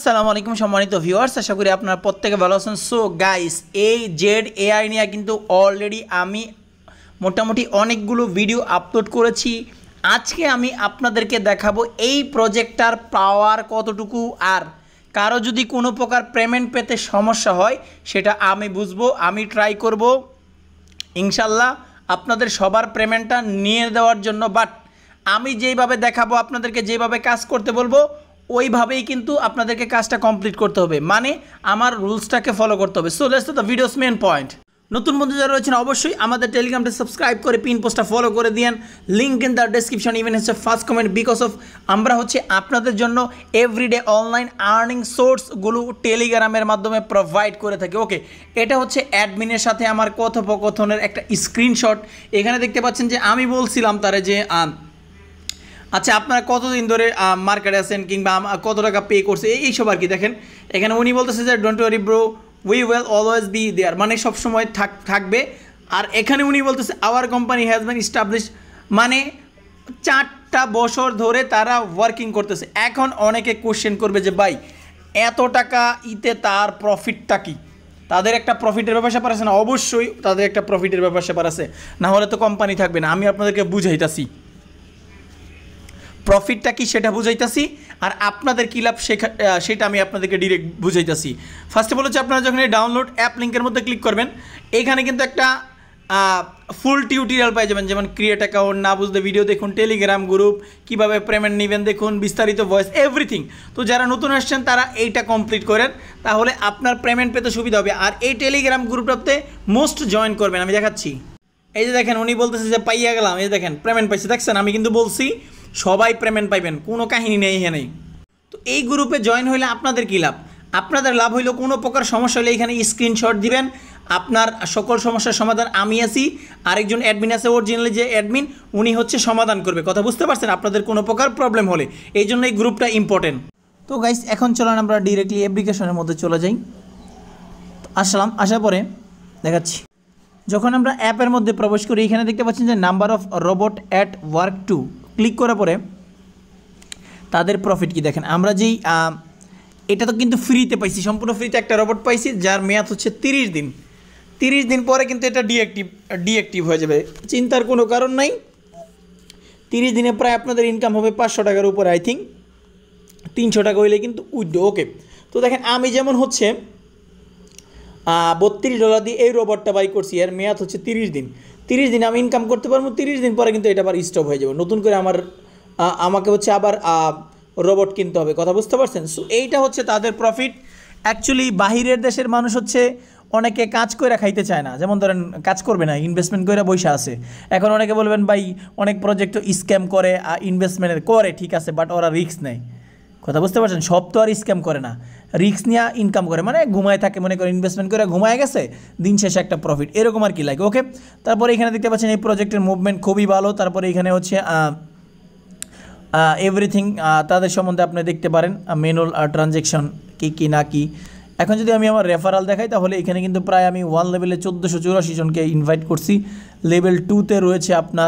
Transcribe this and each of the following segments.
আসসালামু আলাইকুম সম্মানিত ভিউয়ার্স, আশা করি আপনারা প্রত্যেকে ভালো আছেন। সো গাইস, এই জেড এআই নিয়ে কিন্তু অলরেডি আমি মোটামুটি অনেকগুলো ভিডিও আপলোড করেছি। আজকে আমি আপনাদেরকে দেখাবো এই প্রজেক্টটার পাওয়ার কতটুকু, আর কারো যদি কোনো প্রকার পেমেন্ট পেতে সমস্যা হয় সেটা আমি বুঝবো, আমি ট্রাই করব ইনশাল্লাহ আপনাদের সবার পেমেন্টটা নিয়ে দেওয়ার জন্য। বাট আমি যেইভাবে দেখাবো, আপনাদেরকে যেভাবে কাজ করতে বলবো ওইভাবেই কিন্তু আপনাদেরকে কাজটা কমপ্লিট করতে হবে, মানে আমার রুলসটাকে ফলো করতে হবে। So let's to the video's main point. নতুন বন্ধু যারা রয়েছেন অবশ্যই আমাদের টেলিগ্রামটা সাবস্ক্রাইব করে পিন পোস্টটা ফলো করে দিন, link in the description, even হচ্ছে ফার্স্ট কমেন্ট, বিকজ অফ আমরা হচ্ছে আপনাদের জন্য এভরিডে অনলাইন আর্নিং সোর্সগুলো টেলিগ্রামের মাধ্যমে প্রোভাইড করে থাকি। ওকে, এটা হচ্ছে অ্যাডমিনের সাথে আমার কথোপকথনের একটা স্ক্রিনশট। এখানে দেখতে পাচ্ছেন যে আমি বলছিলাম তারে যে আচ্ছা আপনারা কতদিন ধরে মার্কেটে আছেন কিংবা কত টাকা পে করছে এইসব আর কি। দেখেন এখানে উনি বলতেছে যে don't worry bro, we will always be there, মানে সবসময় থাকবে। আর এখানে উনি বলতেছে our company has been establish, মানে 4টা বছর ধরে তারা ওয়ার্কিং করতেছে। এখন অনেকে কোশ্চেন করবে যে ভাই এত টাকা ইতে তার প্রফিটটা কী? তাদের একটা প্রফিটের ব্যাপার স্যাপার আছে না? অবশ্যই তাদের একটা প্রফিটের ব্যাপার স্যাপার আছে, না হলে তো কোম্পানি থাকবে না। আমি আপনাদেরকে বুঝাইতাছি প্রফিটটা কি সেটা বুঝাইতেছি, আর আপনাদের কী লাভ সেটা আমি আপনাদেরকে ডিরেক্ট বুঝাইতেছি। ফার্স্ট অফ অল হচ্ছে আপনারা যখন এই ডাউনলোড অ্যাপ লিঙ্কের মধ্যে ক্লিক করবেন, এইখানে কিন্তু একটা ফুল টিউটোরিয়াল পাই যাবেন, যেমন ক্রিয়েট অ্যাকাউন্ট, না বুঝলে ভিডিও দেখুন, টেলিগ্রাম গ্রুপ, কীভাবে পেমেন্ট নেবেন দেখুন, বিস্তারিত ভয়েস, এভরিথিং। তো যারা নতুন আসছেন তারা এইটা কমপ্লিট করেন, তাহলে আপনার পেমেন্ট পেতে সুবিধা হবে। আর এই টেলিগ্রাম গ্রুপটাতে মোস্ট জয়েন করবেন, আমি দেখাচ্ছি। এই যে দেখেন উনি বলতেছে যে পাইয়া গেলাম, এই দেখেন পেমেন্ট পাইছে, দেখছেন? আমি কিন্তু বলছি সবাই পেমেন্ট পাইবেন, কোনো কাহিনী নেই এখানে। তো এই গ্রুপে জয়েন হইলে আপনাদের কী লাভ? আপনাদের লাভ হইলো কোনো প্রকার সমস্যা হলে এখানে স্ক্রিনশট দিবেন, আপনার সকল সমস্যার সমাধান আমি আছি, আরেকজন অ্যাডমিন আছে, অরিজিনালি যে অ্যাডমিন উনি হচ্ছে সমাধান করবে। কথা বুঝতে পারছেন? আপনাদের কোনো প্রকার প্রবলেম হলে এই জন্য এই গ্রুপটা ইম্পর্টেন্ট। তো গাইস এখন চলেন আমরা ডিরেক্টলি অ্যাপ্লিকেশনের মধ্যে চলে যাই। আসলাম, আসার পরে দেখাচ্ছি, যখন আমরা অ্যাপের মধ্যে প্রবেশ করি এখানে দেখতে পাচ্ছেন যে number of robot at work 2, click করার পরে তাদের প্রফিট কি দেখেন। আমরা যেই এটা তো কিন্তু ফ্রিতে পাইছি, সম্পূর্ণ ফ্রিতে একটা রোবট পাইছি যার মেয়াদ হচ্ছে 30 দিন। 30 দিন পরে কিন্তু এটা ডিঅ্যাক্টিভ হয়ে যাবে, চিন্তার কোনো কারণ নাই। 30 দিনে প্রায় আপনাদের ইনকাম হবে 500 টাকার উপরে, আই থিঙ্ক 300 টাকা হইলে কিন্তু উইথড্র। ওকে, তো দেখেন আমি যেমন হচ্ছে $32 দিয়ে এই রোবটটা বাই করছি, এর মেয়াদ হচ্ছে 30 দিন। 30 দিন আমি ইনকাম করতে পারবো, 30 দিন পরে কিন্তু এটা আবার স্টপ হয়ে যাবে, নতুন করে আমাকে হচ্ছে আবার রোবট কিনতে হবে। কথা বুঝতে পারছেন? সো এইটা হচ্ছে তাদের প্রফিট। অ্যাকচুয়ালি বাহিরের দেশের মানুষ হচ্ছে অনেকে কাজ করে খাইতে চায় না, যেমন ধরেন কাজ করবে না, ইনভেস্টমেন্ট করে বসে আছে। এখন অনেকে বলবেন ভাই অনেক প্রজেক্ট স্ক্যাম করে, ইনভেস্টমেন্টের করে ঠিক আছে, বাট ওরা রিস্ক নেয়। কথা বুঝতে পারছেন? সব তো আর স্ক্যাম করে না, রিস্ক নিয়ে ইনকাম করে, মানে ঘুমায় থাকে, মনে করে ইনভেস্টমেন্ট করে ঘুমায় গেছে, দিন শেষে একটা প্রফিট, এরকম আর কি লাগে। ওকে, তারপরে এখানে দেখতে পাচ্ছেন এই প্রজেক্টের মুভমেন্ট খুবই ভালো। তারপরে এখানে হচ্ছে এভরিথিং তাদের সম্বন্ধে আপনি দেখতে পারেন, ম্যানুয়াল ট্রানজ্যাকশন কী না কি। এখন যদি আমি আমার রেফারাল দেখাই তাহলে এখানে কিন্তু প্রায় আমি 1 লেভেলে 1484 জনকে ইনভাইট করছি। লেভেল 2তে রয়েছে আপনার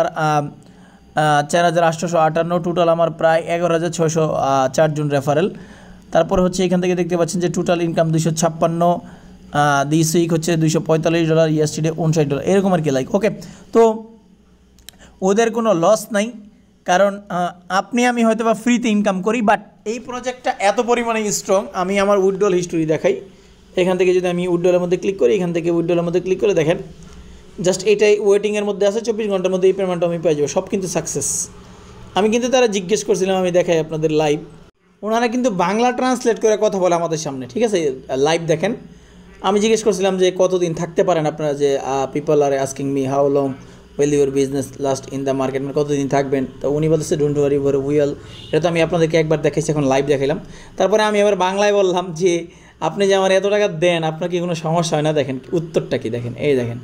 4858, টোটাল আমার প্রায় 11604 জন রেফারেল। তারপর হচ্ছে এখান থেকে দেখতে পাচ্ছেন যে টোটাল ইনকাম 256, দিস উইক হচ্ছে $245, ইয়েস্টারডে $59, এরকম আর কি লাইক। ওকে, তো ওদের কোনো লস নাই, কারণ আমি হয়তো বা ফ্রিতে ইনকাম করি, বাট এই প্রজেক্টটা এত পরিমাণে স্ট্রং। আমি আমার উইথড্রল হিস্টোরি দেখাই, এখান থেকে যদি আমি উইথড্রলের মধ্যে ক্লিক করি, এখান থেকে উইথড্রলের মধ্যে ক্লিক করে দেখেন জাস্ট এটাই ওয়েটিংয়ের মধ্যে আছে, 24 ঘন্টার মধ্যে এই পেমেন্টটা আমি পেয়ে যাবো, সব কিন্তু সাকসেস। আমি কিন্তু তারা জিজ্ঞেস করছিলাম, আমি দেখাই আপনাদের লাইভ, ওনারা কিন্তু বাংলা ট্রান্সলেট করে কথা বলে আমাদের সামনে, ঠিক আছে? লাইভ দেখেন, আমি জিজ্ঞেস করছিলাম যে কতদিন থাকতে পারেন আপনারা, যে people are asking me how long will your business last in the market, মানে কতদিন থাকবেন। তো উনি বলতেছে ডোন্ট ওয়ারি ব্রো উইল, এটা তো আমি আপনাদেরকে একবার দেখাইছি, এখন লাইভ দেখাইলাম। তারপরে আমি আবার বাংলায় বললাম যে আপনি যে আমার এত টাকা দেন আপনার কি কোনো সমস্যা হয় না? দেখেন উত্তরটা কি, দেখেন এই দেখেন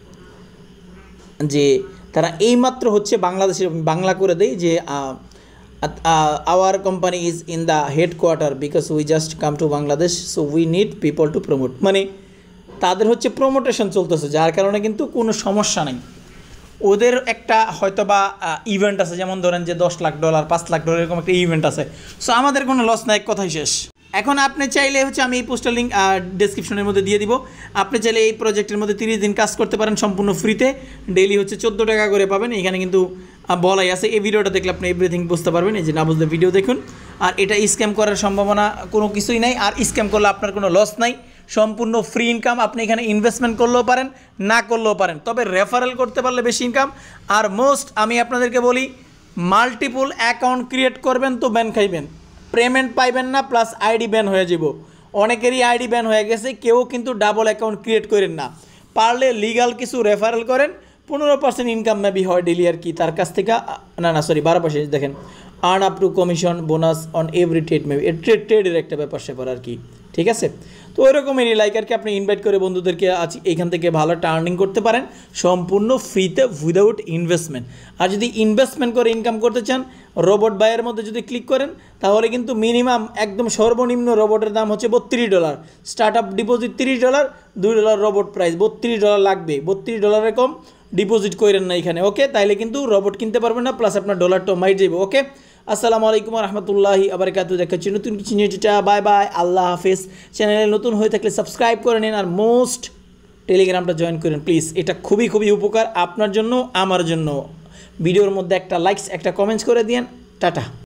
যে তারা এইমাত্র হচ্ছে বাংলাদেশের, বাংলা করে দেয় যে our company is in the headquarter because we just come to Bangladesh, so we need people to promote, মানে তাদের হচ্ছে প্রমোটেশন চলতেছে, যার কারণে কিন্তু কোনো সমস্যা নেই। ওদের একটা হয়তো বা ইভেন্ট আছে, যেমন ধরেন যে $10 লাখ $5 লাখ এরকম একটা ইভেন্ট আছে। সো আমাদের কোনো লস নাই, কথাই শেষ। এখন আপনি চাইলে হচ্ছে আমি এই পোস্টার লিঙ্ক ডেসক্রিপশনের মধ্যে দিয়ে দিব, আপনি চাইলে এই প্রজেক্টের মধ্যে 30 দিন কাজ করতে পারেন সম্পূর্ণ ফ্রিতে, ডেইলি হচ্ছে 14 টাকা করে পাবেন। এখানে কিন্তু বলাই আছে, এই ভিডিওটা দেখলে আপনি এভরিথিং বুঝতে পারবেন, এই যে না বুঝলে ভিডিও দেখুন। আর এটা স্ক্যাম করার সম্ভাবনা কোনো কিছুই নাই, আর স্ক্যাম করলে আপনার কোনো লস নাই, সম্পূর্ণ ফ্রি ইনকাম। আপনি এখানে ইনভেস্টমেন্ট করলেও পারেন, না করলেও পারেন, তবে রেফারেল করতে পারলে বেশি ইনকাম। আর মোস্ট আমি আপনাদেরকে বলি, মাল্টিপল অ্যাকাউন্ট ক্রিয়েট করবেন তো ব্যান খাইবেন, পেমেন্ট পাইবেন না, প্লাস আইডি ব্যান হয়ে যাব। অনেকেরই আইডি ব্যান হয়ে গেছে, কেউ কিন্তু ডাবল অ্যাকাউন্ট ক্রিয়েট করেন না, পারলে লিগাল কিছু রেফারেল করেন, 15% ইনকাম মেবি হয় ডেলি আর কি তার কাছ থেকে, না সরি 12%। দেখেন earn up to commission bonus on every trade, maybe ট্রেডের একটা ব্যাপার স্যাপার আর কি, ঠিক আছে। তো ওই রকমেরই লাইক আর কি, আপনি ইনভাইট করে বন্ধুদেরকে এইখান থেকে ভালো টার্নিং করতে পারেন সম্পূর্ণ ফ্রিতে উইদাউট ইনভেস্টমেন্ট। আর যদি ইনভেস্টমেন্ট করে ইনকাম করতে চান, রোবট বাইয়ের মধ্যে যদি ক্লিক করেন তাহলে কিন্তু মিনিমাম একদম সর্বনিম্ন রোবটের দাম হচ্ছে $32, start up deposit $30, $2 robot price, $32 লাগবে, $32 কম ডিপোজিট করেন না এখানে, ওকে। তাইলে কিন্তু রোবট কিনতে পারবেন না, প্লাস আপনার ডলারটাও মাইট যাবে, ওকে। আসসালামু আলাইকুম রাহমাতুল্লাহি ওয়া বারাকাতুহু। দেখাচ্ছি নতুন কিছু নিয়ে, বাই বাই, আল্লাহ হাফেজ। চ্যানেলে নতুন হয়ে থাকলে সাবস্ক্রাইব করে নিন, আর মোস্ট টেলিগ্রামটা জয়েন করেন প্লিজ, এটা খুবই খুবই উপকার আপনার জন্য আমার জন্য। ভিডিওর মধ্যে একটা লাইকস একটা কমেন্টস করে দিন, টাটা।